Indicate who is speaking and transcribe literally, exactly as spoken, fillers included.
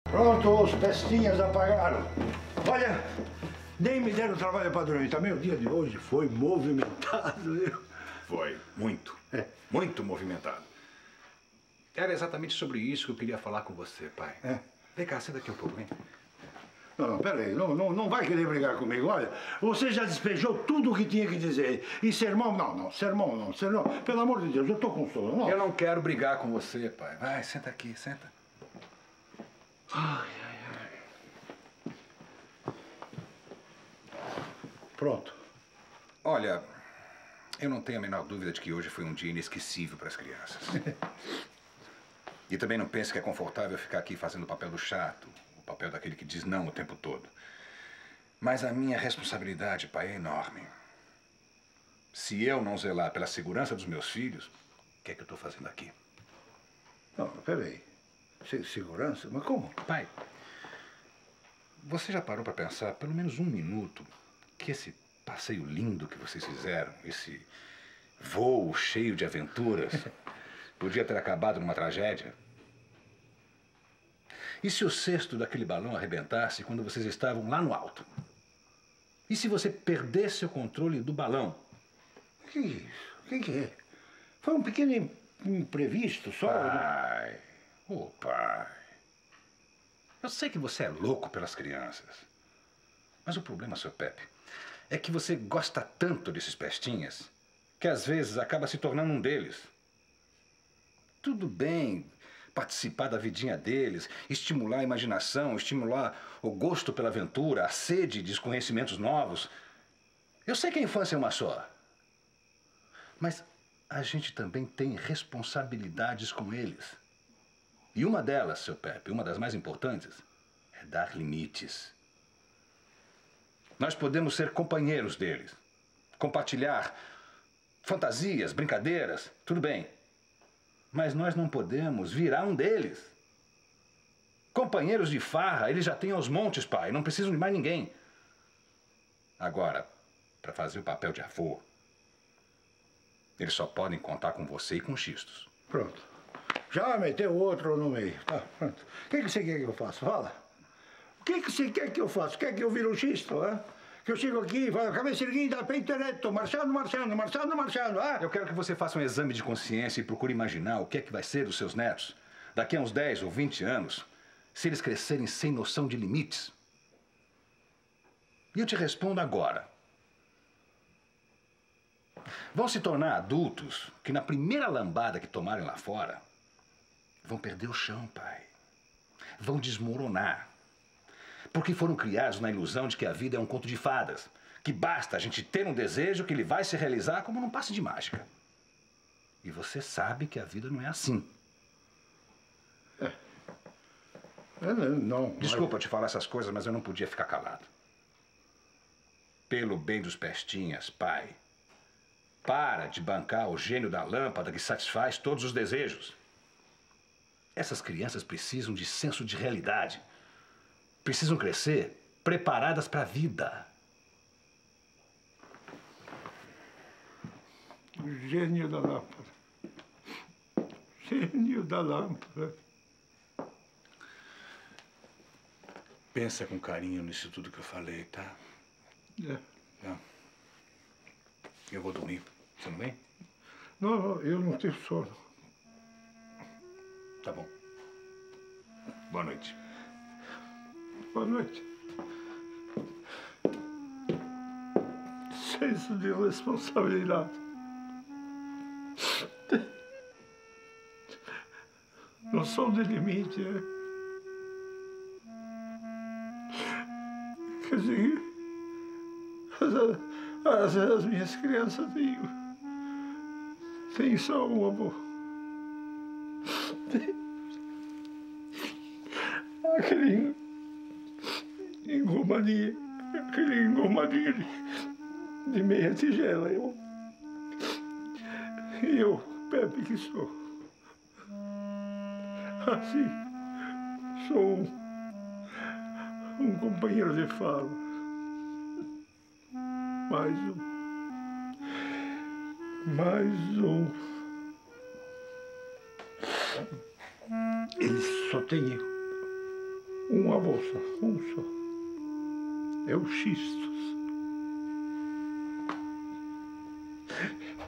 Speaker 1: Pronto, os pestinhas apagaram. Olha, nem me deram trabalho para dormir. Também o dia de hoje foi movimentado, viu?
Speaker 2: Foi, muito.
Speaker 1: É.
Speaker 2: Muito movimentado. Era exatamente sobre isso que eu queria falar com você, pai.
Speaker 1: É.
Speaker 2: Vem cá, senta aqui um pouco, hein?
Speaker 1: Não, não, peraí, não, não, não vai querer brigar comigo. Olha, você já despejou tudo o que tinha que dizer. E sermão, não, não, sermão não, sermão. Pelo amor de Deus, eu tô com sono. Não.
Speaker 2: Eu não quero brigar com você, pai. Vai, senta aqui, senta.
Speaker 1: Ai, ai, ai. Pronto.
Speaker 2: Olha, eu não tenho a menor dúvida de que hoje foi um dia inesquecível para as crianças. E também não pense que é confortável ficar aqui fazendo o papel do chato, o papel daquele que diz não o tempo todo. Mas a minha responsabilidade, pai, é enorme. Se eu não zelar pela segurança dos meus filhos, o que é que eu estou fazendo aqui?
Speaker 1: Não, peraí. Se- Segurança? Mas como?
Speaker 2: Pai, você já parou para pensar, pelo menos um minuto, que esse passeio lindo que vocês fizeram, esse voo cheio de aventuras, podia ter acabado numa tragédia? E se o cesto daquele balão arrebentasse quando vocês estavam lá no alto? E se você perdesse o controle do balão?
Speaker 1: O que é isso? O que que é? Foi um pequeno im- imprevisto só.
Speaker 2: Pai, ô pai, eu sei que você é louco pelas crianças. Mas o problema, seu Pepe, é que você gosta tanto desses pestinhas que às vezes acaba se tornando um deles. Tudo bem participar da vidinha deles, estimular a imaginação, estimular o gosto pela aventura, a sede de conhecimentos novos. Eu sei que a infância é uma só. Mas a gente também tem responsabilidades com eles. E uma delas, seu Pepe, uma das mais importantes, é dar limites. Nós podemos ser companheiros deles, compartilhar fantasias, brincadeiras, tudo bem. Mas nós não podemos virar um deles. Companheiros de farra, eles já têm aos montes, pai, não precisam de mais ninguém. Agora, para fazer o papel de avô, eles só podem contar com você e com xistos.
Speaker 1: Pronto. Já meteu outro no meio. Tá, pronto. O que, que você quer que eu faça? Fala. O que, que você quer que eu faça? Quer que eu vire um xisto, hã? Que eu chego aqui, falo, cabeça erguida, peito ereto, marchando, marchando, marchando, marchando, ah?
Speaker 2: Eu quero que você faça um exame de consciência e procure imaginar o que é que vai ser dos seus netos daqui a uns dez ou vinte anos, se eles crescerem sem noção de limites. E eu te respondo agora. Vão se tornar adultos que na primeira lambada que tomarem lá fora, vão perder o chão, pai. Vão desmoronar. Porque foram criados na ilusão de que a vida é um conto de fadas. Que basta a gente ter um desejo que ele vai se realizar como num passe de mágica. E você sabe que a vida não é assim.
Speaker 1: É, não, não.
Speaker 2: Desculpa te falar essas coisas, mas eu não podia ficar calado. Pelo bem dos pestinhas, pai. Para de bancar o gênio da lâmpada que satisfaz todos os desejos. Essas crianças precisam de senso de realidade. Precisam crescer preparadas para a vida.
Speaker 1: O gênio da lâmpada. Gênio da lâmpada.
Speaker 2: Pensa com carinho nisso tudo que eu falei, tá?
Speaker 1: É.
Speaker 2: Não. Eu vou dormir. Você não vem?
Speaker 1: Não, não, eu não tenho sono.
Speaker 2: Tá bom. Boa noite.
Speaker 1: Boa noite. Senso de responsabilidade. Noção de limite, é. Quer dizer, as, as, as minhas crianças têm, têm só um avô. Aquele engomadinho, aquele engomadinho de, de meia tigela, eu. E eu, Pepe que sou. Assim, sou um, um companheiro de fala. Mais um. Mais um. Ele só tem eu. Um avô só, um só. É o Xistos.